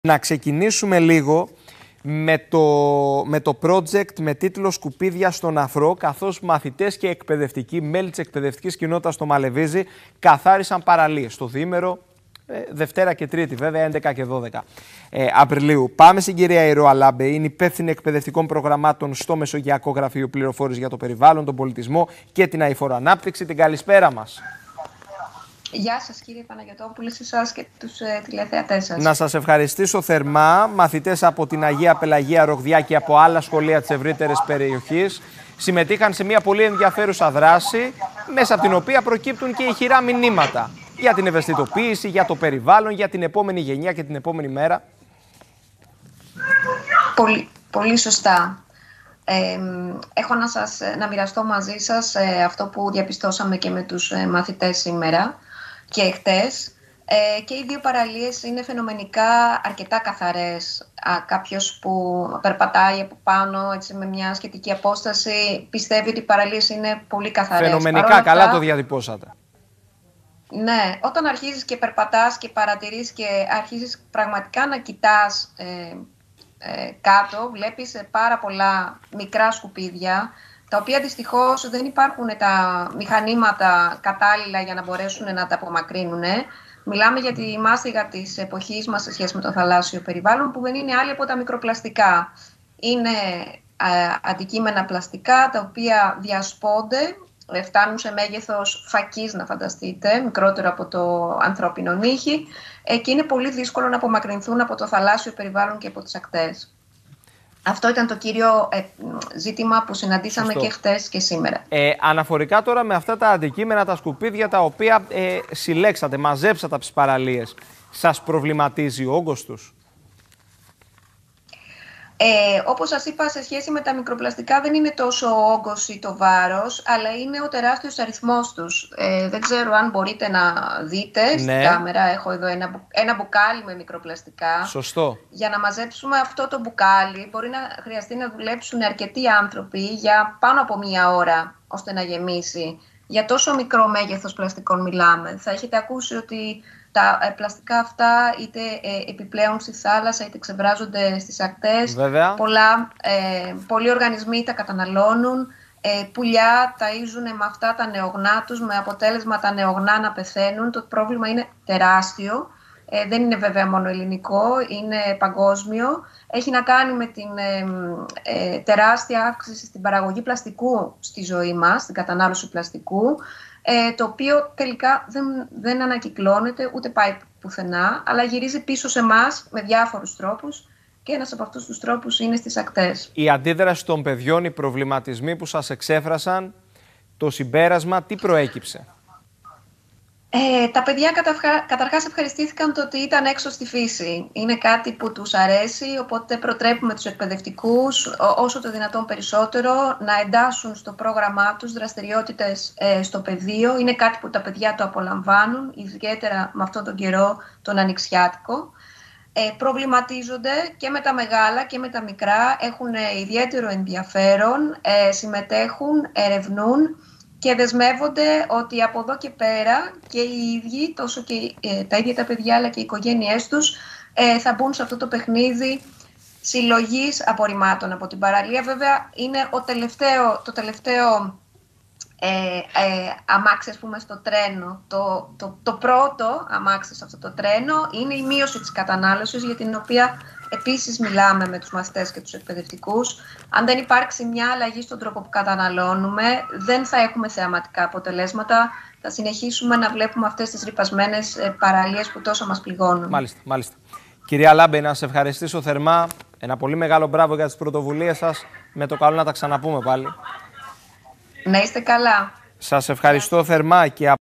Να ξεκινήσουμε λίγο με το project με τίτλο «Σκουπίδια στον αφρό», καθώς μαθητές και εκπαιδευτικοί, μέλη της εκπαιδευτικής κοινότητας στο Μαλεβίζι, καθάρισαν παραλίες στο διήμερο, Δευτέρα και Τρίτη βέβαια, 11 και 12 Απριλίου. Πάμε στην κυρία Ηρώα Λάμπε, είναι υπεύθυνη εκπαιδευτικών προγραμμάτων στο Μεσογειακό Γραφείο Πληροφόρησης για το Περιβάλλον, τον Πολιτισμό και την Αειφόρο Ανάπτυξη. Την καλησπέρα μας. Γεια σας κύριε Παναγιωτόπουλε, σε εσάς και τους τηλεθεατές σας. Να σας ευχαριστήσω θερμά. Μαθητές από την Αγία Πελαγία Ρογδιά και από άλλα σχολεία της ευρύτερης περιοχής συμμετείχαν σε μια πολύ ενδιαφέρουσα δράση, μέσα από την οποία προκύπτουν και ηχηρά μηνύματα για την ευαισθητοποίηση, για το περιβάλλον, για την επόμενη γενιά και την επόμενη μέρα. Πολύ σωστά. Έχω να μοιραστώ μαζί σας αυτό που διαπιστώσαμε και με τους μαθητές σήμερα και χτες. Και οι δύο παραλίες είναι φαινομενικά αρκετά καθαρές. Κάποιος που περπατάει από πάνω έτσι, με μια σχετική απόσταση πιστεύει ότι οι παραλίες είναι πολύ καθαρές. Φαινομενικά, καλά το διατυπώσατε. Ναι, όταν αρχίζεις και περπατάς και παρατηρείς και αρχίζεις πραγματικά να κοιτάς κάτω, βλέπεις πάρα πολλά μικρά σκουπίδια, τα οποία δυστυχώς δεν υπάρχουν τα μηχανήματα κατάλληλα για να μπορέσουν να τα απομακρύνουν. Μιλάμε για τη μάστιγα της εποχής μας σε σχέση με το θαλάσσιο περιβάλλον, που δεν είναι άλλη από τα μικροπλαστικά. Είναι αντικείμενα πλαστικά, τα οποία διασπώνται, φτάνουν σε μέγεθος φακής, να φανταστείτε, μικρότερο από το ανθρώπινο νύχι, και είναι πολύ δύσκολο να απομακρυνθούν από το θαλάσσιο περιβάλλον και από τις ακτές. Αυτό ήταν το κύριο ζήτημα που συναντήσαμε και χτες και σήμερα. Αναφορικά τώρα με αυτά τα αντικείμενα, τα σκουπίδια τα οποία συλλέξατε, μαζέψατε από τις παραλίες, σας προβληματίζει ο όγκος τους? Όπως σας είπα, σε σχέση με τα μικροπλαστικά δεν είναι τόσο ο όγκος ή το βάρος, αλλά είναι ο τεράστιος αριθμός τους. Δεν ξέρω αν μπορείτε να δείτε στην κάμερα, έχω εδώ ένα μπουκάλι με μικροπλαστικά. Σωστό. Για να μαζέψουμε αυτό το μπουκάλι μπορεί να χρειαστεί να δουλέψουν αρκετοί άνθρωποι για πάνω από μία ώρα ώστε να γεμίσει. Για τόσο μικρό μέγεθος πλαστικών μιλάμε. Θα έχετε ακούσει ότι τα πλαστικά αυτά είτε επιπλέον στη θάλασσα είτε ξεβράζονται στις ακτές. Πολλοί οργανισμοί τα καταναλώνουν. Πουλιά ταΐζουν με αυτά τα νεογνά τους, με αποτέλεσμα τα νεογνά να πεθαίνουν. Το πρόβλημα είναι τεράστιο. Δεν είναι βέβαια μόνο ελληνικό, είναι παγκόσμιο. Έχει να κάνει με την τεράστια αύξηση στην παραγωγή πλαστικού στη ζωή μας, στην κατανάλωση πλαστικού, το οποίο τελικά δεν ανακυκλώνεται ούτε πάει πουθενά, αλλά γυρίζει πίσω σε εμάς με διάφορους τρόπους και ένας από αυτούς τους τρόπους είναι στις ακτές. Η αντίδραση των παιδιών, οι προβληματισμοί που σας εξέφρασαν, το συμπέρασμα, τι προέκυψε? Τα παιδιά καταρχάς ευχαριστήθηκαν το ότι ήταν έξω στη φύση. Είναι κάτι που τους αρέσει, οπότε προτρέπουμε τους εκπαιδευτικούς όσο το δυνατόν περισσότερο να εντάσσουν στο πρόγραμμά τους δραστηριότητες στο πεδίο. Είναι κάτι που τα παιδιά το απολαμβάνουν, ιδιαίτερα με αυτόν τον καιρό τον ανοιξιάτικο. Προβληματίζονται και με τα μεγάλα και με τα μικρά, έχουν ιδιαίτερο ενδιαφέρον, συμμετέχουν, ερευνούν και δεσμεύονται ότι από εδώ και πέρα και οι ίδιοι, τόσο και τα ίδια τα παιδιά αλλά και οι οικογένειές τους θα μπουν σε αυτό το παιχνίδι συλλογής απορριμμάτων από την παραλία. Βέβαια είναι το τελευταίο αμάξι, ας πούμε, στο τρένο. Το πρώτο αμάξι σε αυτό το τρένο είναι η μείωση της κατανάλωσης, για την οποία επίσης μιλάμε με τους μαθητές και τους εκπαιδευτικούς. Αν δεν υπάρξει μια αλλαγή στον τρόπο που καταναλώνουμε, δεν θα έχουμε θεαματικά αποτελέσματα. Θα συνεχίσουμε να βλέπουμε αυτές τις ρυπασμένες παραλίες που τόσο μας πληγώνουν. Μάλιστα. Κυρία Λάμπε, να σε ευχαριστήσω θερμά. Ένα πολύ μεγάλο μπράβο για τις πρωτοβουλίες σας. Με το καλό να τα ξαναπούμε πάλι. Να είστε καλά. Σας ευχαριστώ θερμά και